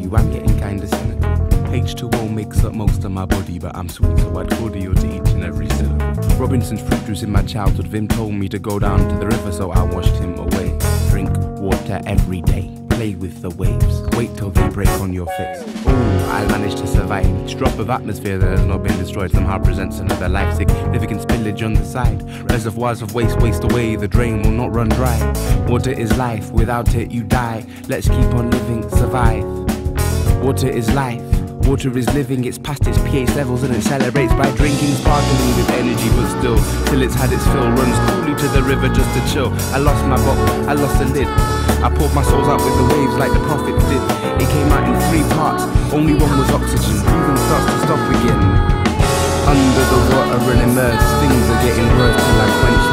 you, I'm getting kinda cynical. H2O makes up most of my body, but I'm sweet, so I'd cordial to each and every syllable. Robinson's fruit juice in my childhood, Vim told me to go down to the river, so I washed him away. Drink water every day, play with the waves, wait till they break on your face. Oh, I managed to survive each drop of atmosphere that has not been destroyed, somehow presents another life, significant spillage on the side. Reservoirs of waste waste away, the drain will not run dry. Water is life, without it you die. Let's keep on living, survive. Water is life, water is living, it's past its pH levels and it celebrates by drinking sparkling with energy, but still, till it's had its fill, runs coolly to the river just to chill. I lost my bottle, I lost the lid, I poured my souls out with the waves like the prophets did. It came out in 3 parts, only one was oxygen, breathing starts to stop again. Under the water and immersed, things are getting worse till I quench